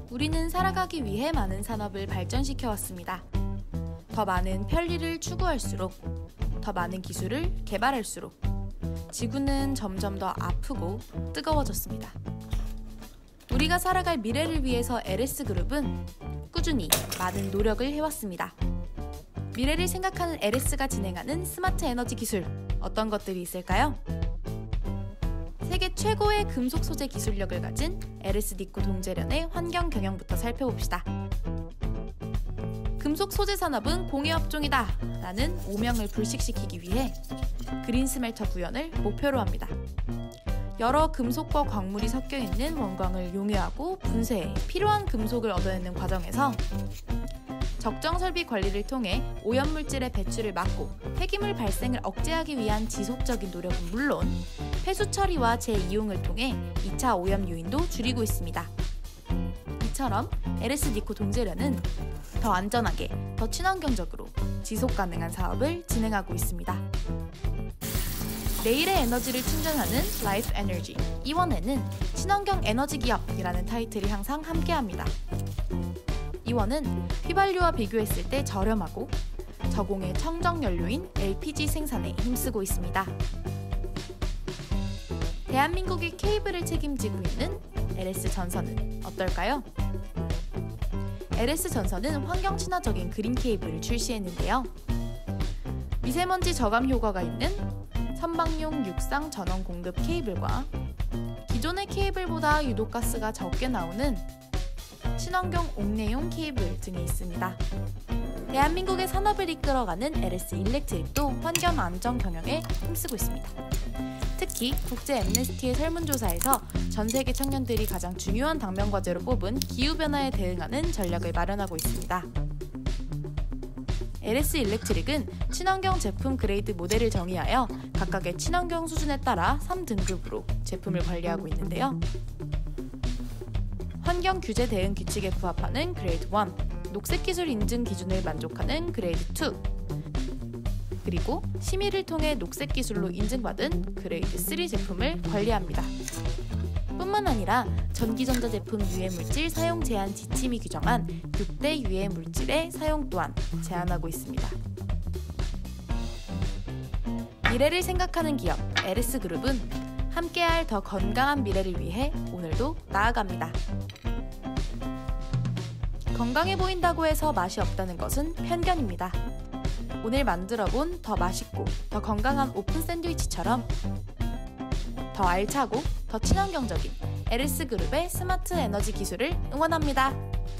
우리는 살아가기 위해 많은 산업을 발전시켜 왔습니다. 더 많은 편리를 추구할수록, 더 많은 기술을 개발할수록 지구는 점점 더 아프고 뜨거워졌습니다. 우리가 살아갈 미래를 위해서 LS그룹은 꾸준히 많은 노력을 해왔습니다. 미래를 생각하는 LS가 진행하는 스마트 에너지 기술, 어떤 것들이 있을까요? 세계 최고의 금속 소재 기술력을 가진 LS 니코 동제련의 환경 경영부터 살펴봅시다. 금속 소재 산업은 공해업종이다 라는 오명을 불식시키기 위해 그린 스멜터 구현을 목표로 합니다. 여러 금속과 광물이 섞여 있는 원광을 용해하고 분쇄해 필요한 금속을 얻어내는 과정에서 적정 설비 관리를 통해 오염물질의 배출을 막고 폐기물 발생을 억제하기 위한 지속적인 노력은 물론 폐수 처리와 재이용을 통해 2차 오염 요인도 줄이고 있습니다. 이처럼 LS 니코 동제련은 더 안전하게, 더 친환경적으로 지속 가능한 사업을 진행하고 있습니다. 내일의 에너지를 충전하는 라이프 에너지, 이원에는 친환경 에너지 기업이라는 타이틀이 항상 함께합니다. 이원은 휘발유와 비교했을 때 저렴하고 저공해 청정 연료인 LPG 생산에 힘쓰고 있습니다. 대한민국의 케이블을 책임지고 있는 LS전선은 어떨까요? LS전선은 환경 친화적인 그린 케이블을 출시했는데요. 미세먼지 저감 효과가 있는 선박용 육상 전원 공급 케이블과 기존의 케이블보다 유독가스가 적게 나오는 친환경 옥내용 케이블 등이 있습니다. 대한민국의 산업을 이끌어가는 LS 일렉트릭도 환경 안전 경영에 힘쓰고 있습니다. 특히 국제 엠네스티의 설문조사에서 전 세계 청년들이 가장 중요한 당면 과제로 뽑은 기후변화에 대응하는 전략을 마련하고 있습니다. LS 일렉트릭은 친환경 제품 그레이드 모델을 정의하여 각각의 친환경 수준에 따라 3등급으로 제품을 관리하고 있는데요. 환경 규제 대응 규칙에 부합하는 그레이드 1, 녹색 기술 인증 기준을 만족하는 그레이드 2, 그리고 심의를 통해 녹색 기술로 인증받은 그레이드 3 제품을 관리합니다. 뿐만 아니라 전기전자 제품 유해물질 사용 제한 지침이 규정한 6대 유해물질의 사용 또한 제한하고 있습니다. 미래를 생각하는 기업 LS그룹은 함께할 더 건강한 미래를 위해 오늘도 나아갑니다. 건강해 보인다고 해서 맛이 없다는 것은 편견입니다. 오늘 만들어본 더 맛있고 더 건강한 오픈 샌드위치처럼 더 알차고 더 친환경적인 LS그룹의 스마트 에너지 기술을 응원합니다.